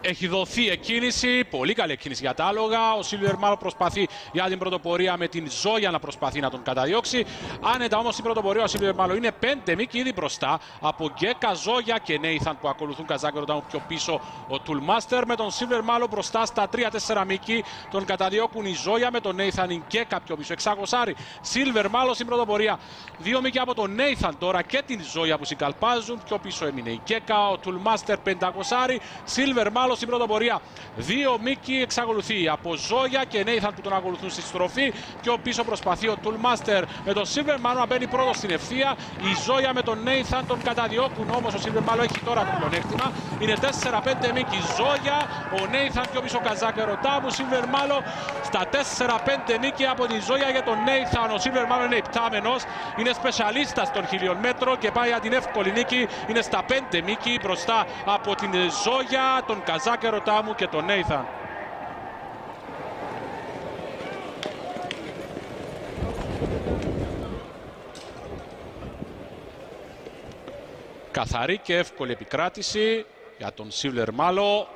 Έχει δοθεί εκκίνηση, πολύ καλή εκκίνηση για τα άλογα. Ο Σίλβερ Μάλο προσπαθεί για την πρωτοπορία με την Ζόγια να προσπαθεί να τον καταδιώξει. Άνετα όμως στην πρωτοπορία ο Σίλβερ Μάλο είναι 5 μήκη ήδη μπροστά από Γκέκα, Ζόγια και Νέιθαν που ακολουθούν. Καζάκερο Τάμου πιο πίσω ο Τουλμάστερ με τον Σίλβερ Μάλο μπροστά στα 3-4 μήκη. Τον καταδιώκουν η Ζόγια με τον Νέιθαν, η Γκέκα πιο πίσω. Εξαγωσάρι Σίλβερ Μάλο στην πρωτοπορία. 2 μήκη από τον Νέιθαν τώρα και την Ζόγια που συγκαλπάζουν. Πιο πίσω έμεινε η Γκέκα, ο Τουλμάστερ 500. Σίλβερ Μάλο στην πρωτοπορία. 2 μήκη εξακολουθεί από Ζόγια και Νέιθαν που τον ακολουθούν στη στροφή. Πιο πίσω προσπαθεί ο Τουλμάστερ με τον Σίλβερ Μάλο να μπαίνει πρώτο στην ευθεία. Η Ζόγια με τον Νέιθαν τον καταδιώκουν, όμως ο Σίλβερ Μάλο έχει τώρα το πλεονέκτημα. Είναι 4-5 μήκη Ζόγια. Ο Νέιθαν πιο πίσω Καζάκερο Τάμου. Σίλβερ Μάλο στα 4-5 μήκη από τη Ζόγια για τον Νέιθαν. Ο Σίλβερ Μάλο είναι υπτάμενος. Είναι σπεσιαλίστας των 1000 μέτρων και πάει για την εύκολη νίκη. Είναι στα 5 μήκη μπροστά από την Ζόγια, τον Καζάκερο Τάμου και τον Νέιθαν. Καθαρή και εύκολη επικράτηση για τον Σίλβερ Μάλο.